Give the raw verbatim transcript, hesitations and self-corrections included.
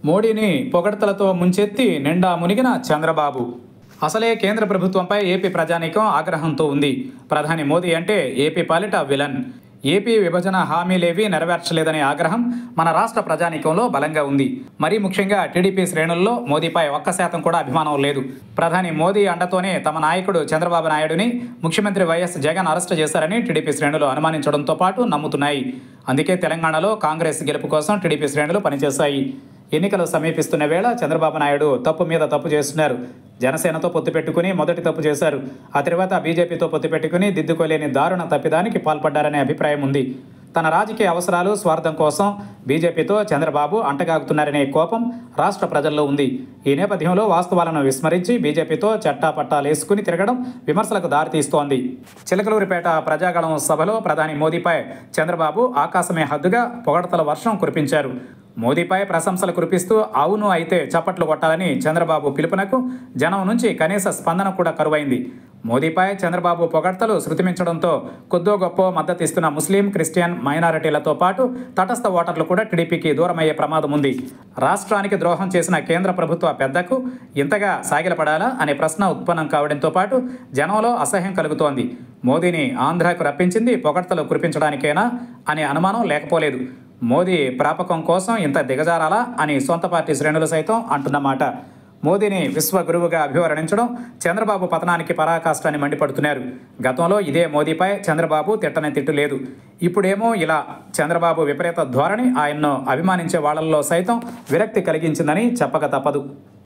మోడీని పొగడ్తలతో ముంచెత్తి నిండా మునిగిన చంద్రబాబు. అసలే కేంద్ర ప్రభుత్వంపై ఏపీ ప్రజానీకం ఆగ్రహంతో ఉంది. ప్రధాని మోదీ అంటే ఏపీ పాలిట విలన్. ఏపీ విభజన హామీలేవీ నెరవేర్చలేదనే ఆగ్రహం మన రాష్ట్ర ప్రజానీకంలో బలంగా ఉంది. మరీ ముఖ్యంగా టీడీపీ శ్రేణుల్లో మోదీపై ఒక్క శాతం కూడా అభిమానం లేదు. ప్రధాని మోదీ అండతోనే తమ నాయకుడు చంద్రబాబు నాయుడుని ముఖ్యమంత్రి వైఎస్ జగన్ అరెస్టు చేశారని టీడీపీ శ్రేణులు అనుమానించడంతో పాటు నమ్ముతున్నాయి. అందుకే తెలంగాణలో కాంగ్రెస్ గెలుపు కోసం టీడీపీ శ్రేణులు పనిచేశాయి. ఎన్నికలు సమీపిస్తున్న వేళ చంద్రబాబు నాయుడు తప్పు మీద తప్పు చేస్తున్నారు. జనసేనతో పొత్తు పెట్టుకుని మొదటి తప్పు చేశారు. ఆ తర్వాత బీజేపీతో పొత్తు పెట్టుకుని దిద్దుకోలేని దారుణ తప్పిదానికి పాల్పడ్డారనే అభిప్రాయం ఉంది. తన రాజకీయ అవసరాలు స్వార్థం కోసం బీజేపీతో చంద్రబాబు అంటగాగుతున్నారనే కోపం రాష్ట్ర ప్రజల్లో ఉంది. ఈ నేపథ్యంలో వాస్తవాలను విస్మరించి బీజేపీతో చట్టాపట్టాలు వేసుకుని తిరగడం విమర్శలకు దారితీస్తోంది. చిలకలూరిపేట ప్రజాగళం సభలో ప్రధాని మోదీపై చంద్రబాబు ఆకాశమే హద్దుగా పొగడ్తల వర్షం కురిపించారు. మోదీపై ప్రశంసలు కురిపిస్తూ అవును అయితే చప్పట్లు కొట్టాలని చంద్రబాబు పిలుపునకు జనం నుంచి కనీస స్పందన కూడా కరువైంది. మోదీపై చంద్రబాబు పొగడ్తలు శృతిమించడంతో కొద్దో గొప్ప మద్దతు ఇస్తున్న ముస్లిం, క్రిస్టియన్ మైనారిటీలతో పాటు తటస్థ ఓటర్లు కూడా టీడీపీకి దూరమయ్యే ప్రమాదం ఉంది. రాష్ట్రానికి ద్రోహం చేసిన కేంద్ర ప్రభుత్వ పెద్దకు ఇంతగా సాగిలపడాలా అనే ప్రశ్న ఉత్పన్నం కావడంతో పాటు జనంలో అసహ్యం కలుగుతోంది. మోదీని ఆంధ్రాకు రప్పించింది పొగడ్తలు కురిపించడానికేనా అనే అనుమానం లేకపోలేదు. మోదీ ప్రాపకం కోసం ఇంత దిగజారాలా అని సొంత పార్టీ శ్రేణులు సైతం అంటున్నమాట. మోదీని విశ్వగురువుగా అభివర్ణించడం చంద్రబాబు పతనానికి పరాకాష్టాన్ని మండిపడుతున్నారు. గతంలో ఇదే మోదీపై చంద్రబాబు తిట్టని తిట్టు లేదు. ఇప్పుడేమో ఇలా చంద్రబాబు విపరీత ధోరణి ఆయన్ను అభిమానించే వాళ్లలో సైతం విరక్తి కలిగించిందని చెప్పక తప్పదు.